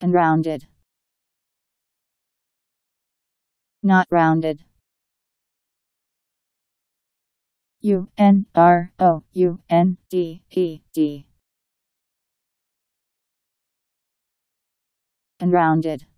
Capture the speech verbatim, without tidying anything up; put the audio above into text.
and rounded. Not rounded. U N R O U N D E D. And rounded.